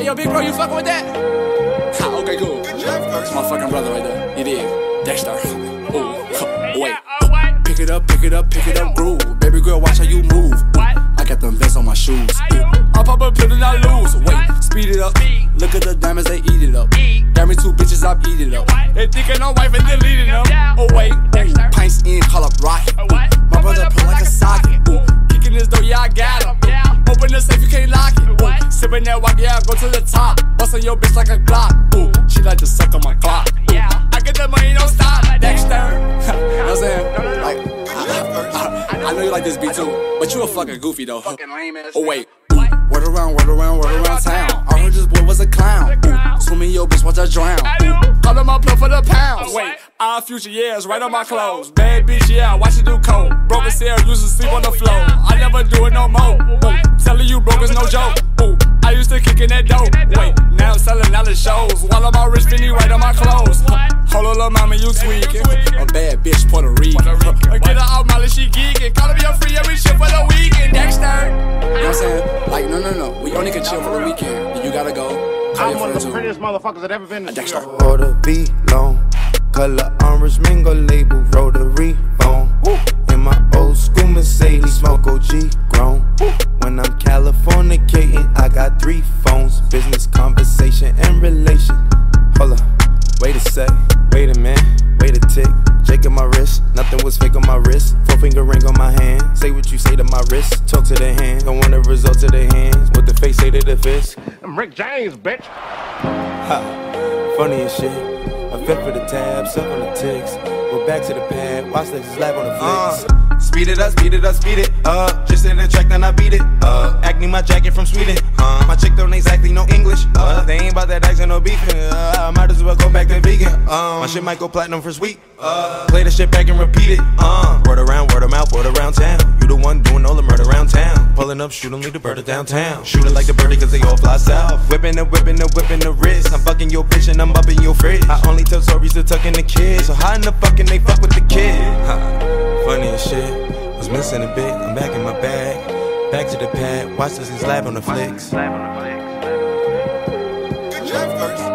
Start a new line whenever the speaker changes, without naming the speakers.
yo, big bro, you fucking with that? Ha, okay, cool. That's my fucking brother right there. You dig? Dexter. Ooh, wait. Pick it up, groove. Baby girl, watch how you move. I got them vents on my shoes. I pop a pill and I lose. Wait, speed it up. Look at the diamonds, they eat it up. Got me 2 bitches, I eat it up. They thinking I'm wife and deleting them. Oh wait, pints in, call up rocket. My brother pull like a socket. Kicking this door, yeah, I got him. Open the safe, you can't lock it. Sipping that walk, yeah, I go to the top. Bustin' your bitch like a Glock. She like to suck on my clock. I get the money, don't stop. Dexter. You know what I'm saying? Like, I know you like this beat too, but you a fucking goofy though. Oh wait, word around town. I heard this boy was a clown. Swim in your bitch, watch her drown. Call him up for the pounds. Wait, our future years right on my clothes. Bad bitch, yeah, watch it do coke. Broke as hell, used to sleep on the floor. I never do it no more. Telling you broke is no joke. I used to kick in that dope. Wait, now I'm selling out the shows. While I'm all rich, Fendi right on my clothes. Hold on, little mama, you tweaking. A bad bitch, Puerto Rican. Get her out, Molly, she geeking. Call me a free every shit for the weekend. Dexter. You know what I'm saying? Like, no. We only can chill for the weekend. You gotta go.
I'm one of the prettiest motherfuckers that ever been to
Dexter.
Order be long. Color orange mango label. Rotary phone. In my old school Mercedes. Smoke OG grown. When I'm Californicating, I got 3 phones. Business, conversation, and relation. Hold up, wait a sec, wait a minute, wait a tick. Shake on my wrist, nothing was fake on my wrist. 4-finger ring on my hand, say what you say to my wrist. Talk to the hand, don't want the results of the hands. What the face say to the fist.
I'm Rick James, bitch.
Ha, funny as shit. A fit for the tab, suck on the ticks. Go back to the pad, watch the slap on the flicks.
Speed it up, just in the track, then I beat it Acne my jacket from Sweden My chick don't exactly know English They ain't about that accent or beefing I might as well go back to vegan My shit might go platinum for sweet Play the shit back and repeat it Word around, word of mouth, word around town You the one doing all the murder around town Pulling up, shoot 'em, leave the bird downtown Shoot it like the birdie cause they all fly south Whipping the wrist I'm fucking your bitch and I'm up in your fridge I only tell stories to tuck in the kids So how in the fucking they fuck with the kid Funny as shit, was missing a bit, I'm back in my bag Back to the pad, watch this and slap on the flicks
Good job first.